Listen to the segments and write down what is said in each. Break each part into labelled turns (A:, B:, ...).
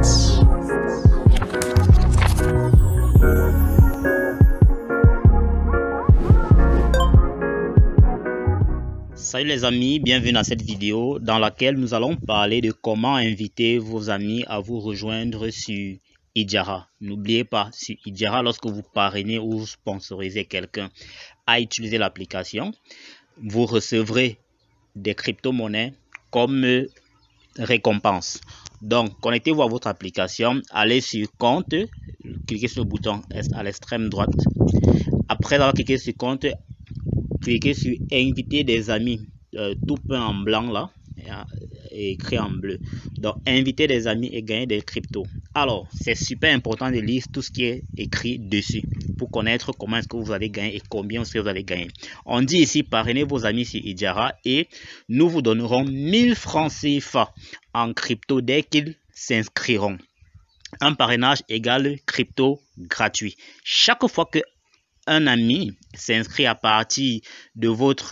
A: Salut les amis, bienvenue dans cette vidéo dans laquelle nous allons parler de comment inviter vos amis à vous rejoindre sur Idjara. N'oubliez pas, sur Idjara, lorsque vous parrainez ou vous sponsorisez quelqu'un à utiliser l'application, vous recevrez des crypto-monnaies comme récompense. Donc, connectez-vous à votre application, allez sur compte, cliquez sur le bouton à l'extrême droite. Après avoir cliqué sur compte, cliquez sur inviter des amis, tout peint en blanc là et écrit en bleu. Donc inviter des amis et gagner des cryptos. Alors c'est super important de lire tout ce qui est écrit dessus pour connaître comment est-ce que vous allez gagner et combien est-ce que vous allez gagner. On dit ici parrainez vos amis sur Idjara et nous vous donnerons 1000 francs CFA en crypto dès qu'ils s'inscriront. Un parrainage égale crypto gratuit. Chaque fois que un ami s'inscrit à partir de votre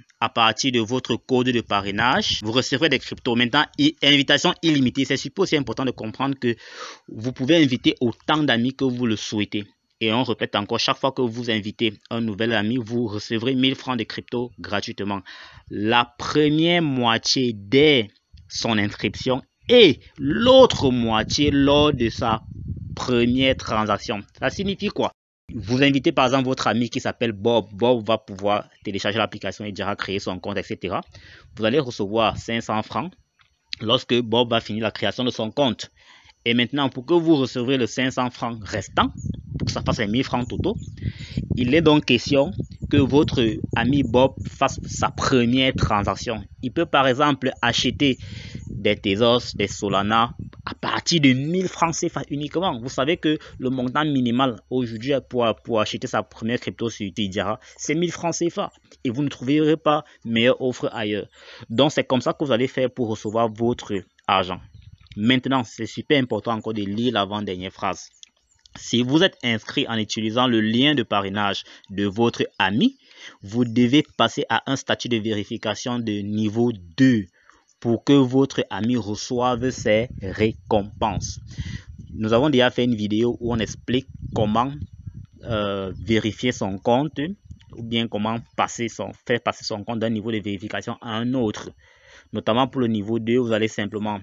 A: code de parrainage, vous recevrez des cryptos. Maintenant, invitation illimitée. C'est super aussi important de comprendre que vous pouvez inviter autant d'amis que vous le souhaitez. Et on répète encore, chaque fois que vous invitez un nouvel ami, vous recevrez 1000 francs de crypto gratuitement. La première moitié dès son inscription et l'autre moitié lors de sa première transaction. Ça signifie quoi? Vous invitez par exemple votre ami qui s'appelle Bob. Bob va pouvoir télécharger l'application et déjà créer son compte, etc. Vous allez recevoir 500 francs lorsque Bob va finir la création de son compte. Et maintenant, pour que vous recevrez le 500 francs restant, pour que ça fasse les 1000 francs totaux, il est donc question que votre ami Bob fasse sa première transaction. Il peut par exemple acheter des Tezos, des Solana à partir de 1000 francs CFA uniquement. Vous savez que le montant minimal aujourd'hui pour acheter sa première crypto sur Idjara, c'est 1000 francs CFA. Et vous ne trouverez pas meilleure offre ailleurs. Donc c'est comme ça que vous allez faire pour recevoir votre argent. Maintenant, c'est super important encore de lire l'avant-dernière phrase. Si vous êtes inscrit en utilisant le lien de parrainage de votre ami, vous devez passer à un statut de vérification de niveau 2 pour que votre ami reçoive ses récompenses. Nous avons déjà fait une vidéo où on explique comment vérifier son compte ou bien comment faire passer son compte d'un niveau de vérification à un autre. Notamment pour le niveau 2, vous allez simplement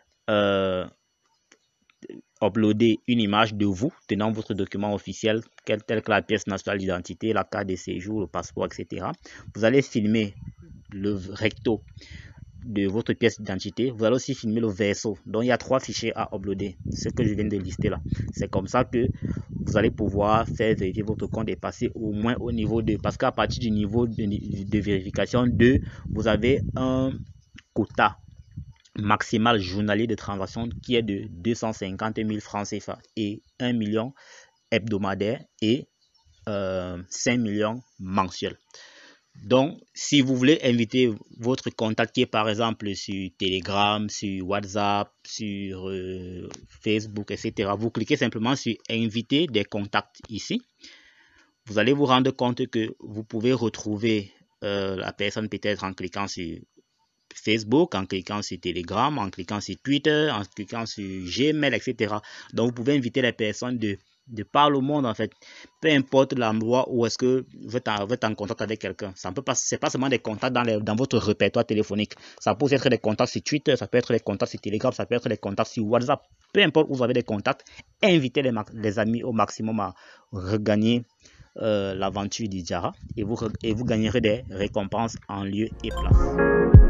A: uploader une image de vous tenant votre document officiel tel que la pièce nationale d'identité, la carte de séjour, le passeport, etc. Vous allez filmer le recto de votre pièce d'identité. Vous allez aussi filmer le verso. Donc il y a 3 fichiers à uploader, ce que je viens de lister là. C'est comme ça que vous allez pouvoir faire vérifier votre compte et passer au moins au niveau 2, parce qu'à partir du niveau de vérification 2, vous avez un quota maximal journalier de transactions qui est de 250 000 francs CFA et 1 million hebdomadaire et 5 millions mensuels. Donc, si vous voulez inviter votre contact qui est par exemple sur Telegram, sur WhatsApp, sur Facebook, etc., vous cliquez simplement sur inviter des contacts ici. Vous allez vous rendre compte que vous pouvez retrouver la personne peut-être en cliquant sur Facebook, en cliquant sur Telegram, en cliquant sur Twitter, en cliquant sur Gmail, etc. Donc, vous pouvez inviter les personnes de par le monde en fait, peu importe l'endroit où est-ce que vous êtes en contact avec quelqu'un. Ça peut pas, c'est pas seulement des contacts dans votre répertoire téléphonique. Ça peut être des contacts sur Twitter, ça peut être des contacts sur Telegram, ça peut être des contacts sur WhatsApp. Peu importe où vous avez des contacts, invitez les amis au maximum à regagner l'aventure d'Idjara et vous gagnerez des récompenses en lieu et place.